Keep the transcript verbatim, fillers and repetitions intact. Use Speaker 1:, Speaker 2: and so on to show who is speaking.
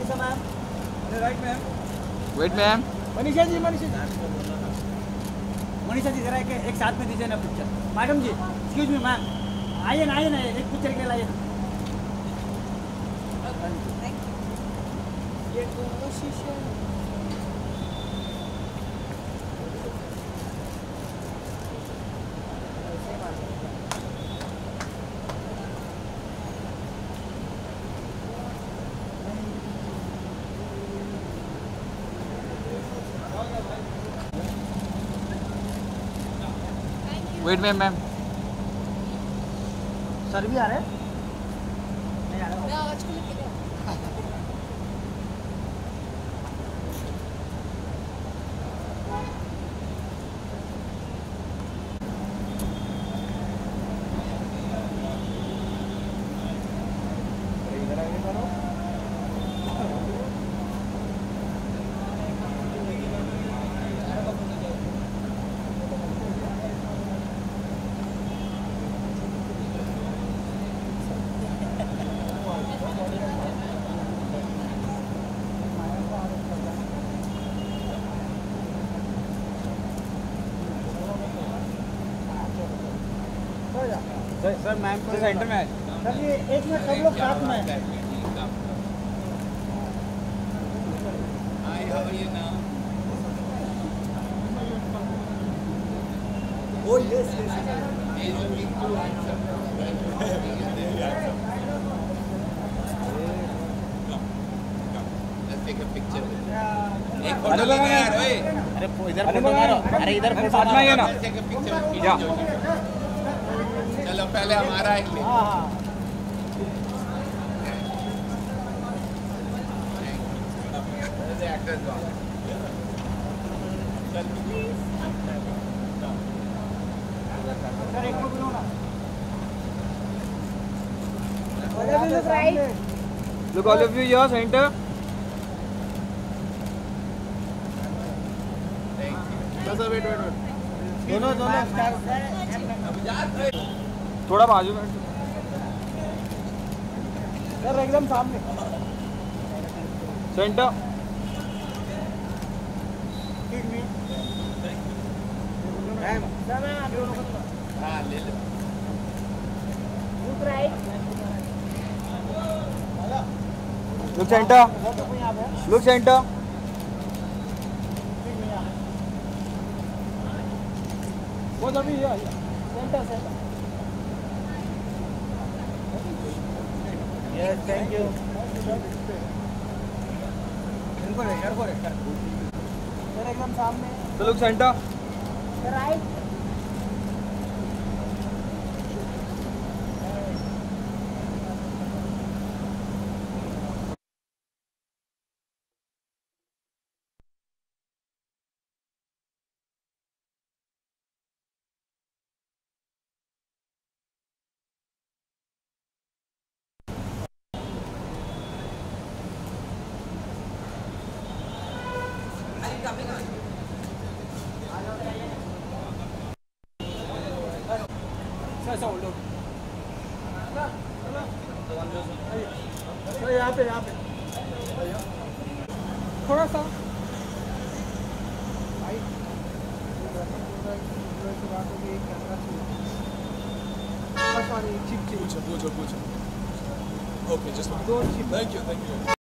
Speaker 1: Manisha ma'am, right ma'am.
Speaker 2: Wait ma'am.
Speaker 1: Manisha ji, Manisha ji, Manisha ji जरा एक, एक साथ में दीजिए ना picture. Madam ji, excuse me ma'am, आइए ना, आइए ना, एक पिक्चर के लिए आइए ना। ये कोशिश है।
Speaker 2: Wait ma'am ma'am.
Speaker 1: सर भी आ रहे हैं? नहीं आ रहे?
Speaker 3: मैं आवाज को लेके गया।
Speaker 1: इधर आगे करो। सर सर मैम को सेंटर में आए। सर ये एक मिनट सब लोग साथ में हैं।
Speaker 4: Hi, how are you now?
Speaker 1: Oh yes yes yes.
Speaker 4: He is looking too handsome. Very handsome. Let's take a picture with him. एक फोटो ले ले यार, ओए।
Speaker 1: अरे इधर फोटो मारो, अरे इधर फोटो साथ में आइए ना।
Speaker 4: Let's take a picture with Joshi. चलो पहले हमारा एक ले।
Speaker 1: हाँ हाँ।
Speaker 4: The actor is gone.
Speaker 1: Sir एक फोटो लो ना।
Speaker 2: Look all of you here, center.
Speaker 4: Sir, wait, wait, wait.
Speaker 1: दोनों दोनों स्टार।
Speaker 2: थोड़ा बाजू में।
Speaker 1: सर एकदम सामने।
Speaker 2: सेंटर।
Speaker 1: मैम, सर मैं आप दोनों को।
Speaker 4: हाँ ले लो।
Speaker 3: Look right.
Speaker 2: Look center. Look center.
Speaker 1: वो जब ये centre centre. Yes thank you. इनको ले यार, को ले सर एकदम सामने।
Speaker 2: So look center.
Speaker 3: Right.
Speaker 1: Sir sir hold sir यहाँ पे यहाँ पे थोड़ा सा सॉरी चिप चिप
Speaker 4: पूछो पूछो पूछो. Okay, just one.
Speaker 1: दो चिप।
Speaker 4: Thank you, thank you.